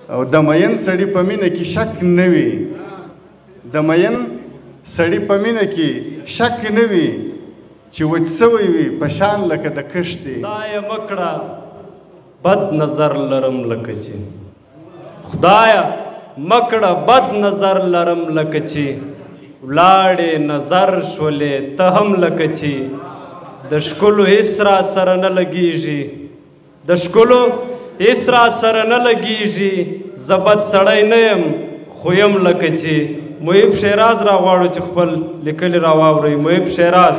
او د مین سړي په مینه کې شک نه وي د مین سړي په مینه کې شک نه وي چې وچ سوی وي په شان لکه د کښتې خدایه مکړه بد نظر لرم لکه چې خدایه مکړه بد نظر لرم لکه چې ولاړې نظر شولې ته هم لکه چې د ښکلو هېڅ را سره نه لګېږي د ښکلو هېڅ را سره نه لګېږي زه بد سړی نه یم خو یم لکه چې محب شیراز را غواړو چې خپل لیکلي را واورئ محب شیراز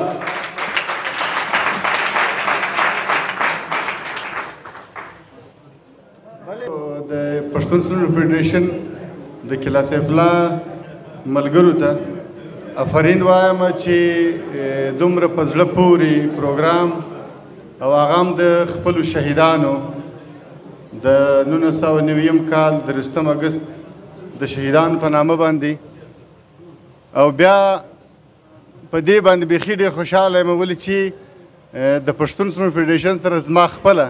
د پښتون سټوډنټ فیډریشن د قلعه سیف الله ملګرو ته افرین وایم چې دومره په زړه پورې پروګرام او هغه هم د خپلو شهیدانو د 1990 کال د 30 اګست د شهیدانو په نامه باندې او بیا په دې باندې بیخي ډېر خوشحاله یم ولې چې د پښتون سټوډنټ فیډریشن سره زما خپله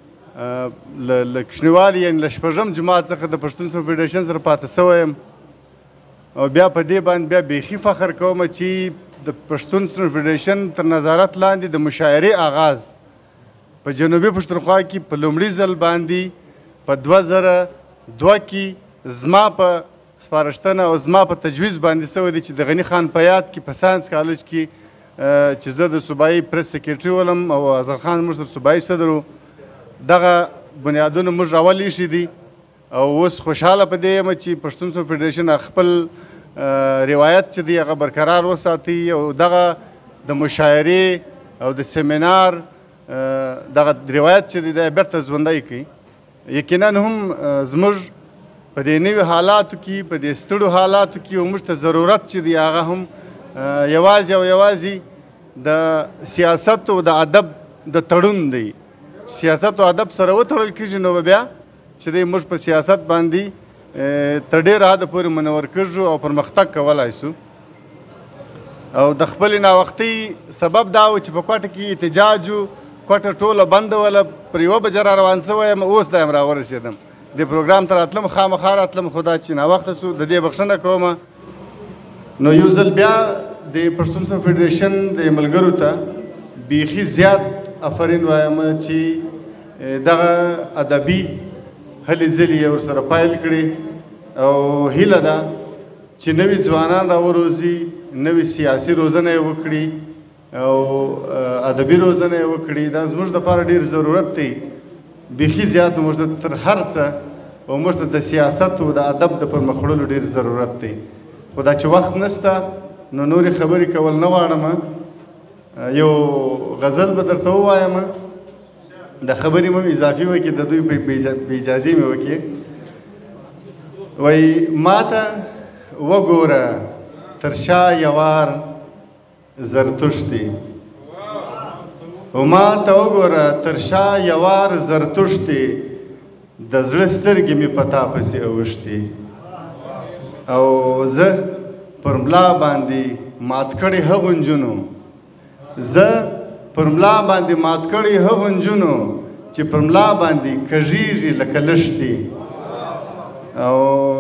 له کوچنیوالي یعنې له شپږم جماعت څخه د پښتون سټوډنټ فیډریشن سره پاتې سوی یم او بیا په دې باندې بیا بیخي فخر کوم چې د پښتون سټوډنټ فیډریشن تر نظارت لاندې د مشاعرې آغاز په جنوبي پښتونخوا کې په لومړي ځل باندې په 2002 کې زما په سپارښتنه او زما په تجویز باندې سوی دی چې د غني خان په یاد کې په ساینس کالج کې چې زه د صوبایي پریس سیکرټري ولم او اظهر خان زموږ تر صوبایي صدر و دغه بنیادونه موږ راول ایښي دي او اوس خوشحاله په دې یم چې پښتون سټوډنټ فیډریشن خپل روایت چې دی هغه برقرار وساتي او دغه د مشاعرې او د سیمینار دغه روایت چې دی دا بیرته ژوندی کړي یقینا هم زموږ په دې نوي حالاتو کې په دې ستړو حالاتو کې موږ ته ضرورت چې دی هغه هم یوازې او یوازې د سیاست او د ادب د تړون دی سیاست او ادب سره وتړل کېږي نو بیا چې دی موږ په سیاست باندې تر ډېره حده پورې منور کېږو او پرمختګ کولی سو او د خپلې ناوختۍ سبب دا و چې په کوټه کې احتجاج و کوټه ټوله بنده وله پر 1 بجه را روان سوی یم اوس دا یم راورسېدم دې پروګرام ته راتلم خامخا راتلم خو دا چې ناوخته سو د دې بخښنه کوم نو یو ځل بیا د پښتون سټوډنټ فیډریشن د ملګرو ته بیخي زیات افرین وایم چې دغه ادبي هلې ځلې یې ورسره پیل کړي او هیله ده چې نوي ځوانان راوروزي نوي سیاسي روزنه یې وکړي او ادبي روزنه یې وکړي دا زموږ دپاره ډېر ضرورت دی بیخي زیات موږ ته تر هر څه او موږ ته د سیاست او د ادب د پرمخ وړلو ډېر ضرورت دی خو دا چې وخت نشته نو نورې خبرې کول نه غواړم یو غزل به درته ووایم د خبرې مو اضافي وکړي د دوی په اجازې مې وکړي وایي ما ته وګوره تر شا یوار زرتشتي ما ته وګوره تر شا یوار زرتشتي د زړه سترګې مې په تا پسې اوښتي او زه پر ملا باندې مات کړې هغو نجونو زه پر ملا باندې مات کړې هغو نجونو چې پر ملا باندې کږیږي لکه لښتې او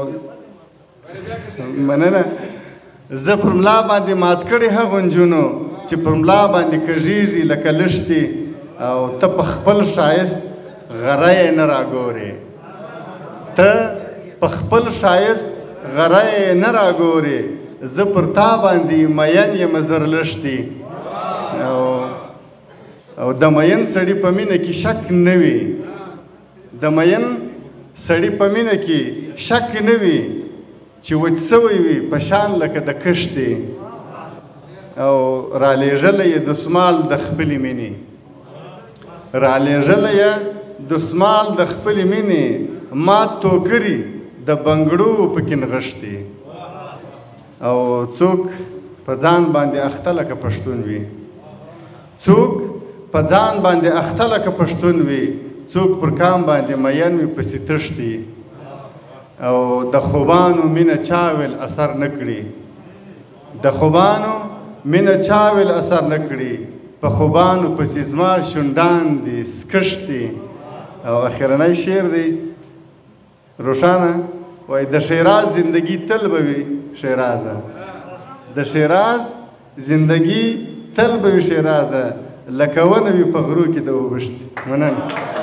مننه زه پر ملا باندې مات کړې هغو نجونو چې پر ملا باندې کږیږي لکه لښتې او ته په خپل ښایست غره یې نه راګورې ته په خپل ښایست غره یې نه راګورې زه پر تا باندې مین یم زرلښتې او د مین سړي په مینه کې شک نه وي د مین سړي په مینه کې شک نه وي چې وچ سوی وي په شان لکه د کښتې او رالیږلی یې دسمال د خپلې مینې رالیږلی یې دسمال د خپلې مینې مات توکري د بنګړو پکې نغښتې او څوک په ځان باندې اخته لکه پښتون وي څوک په ځان باندې اخته لکه پښتون وي څوک پر کام باندې مین وي پسې تښتي او د خوبانو مینه چاویل اثر نه کړي د خوبانو مینه چاویل اثر نه کړي په خوبانو پسې زما شونډان دي سکښتي او اخرنی شعر دی روښانه وایي د شیراز زندگی تل به وي شیرازه، د شیراز زندگی تل به وي شیرازه، لکه ونه وي په غرو کې د اوبښتې. مننه.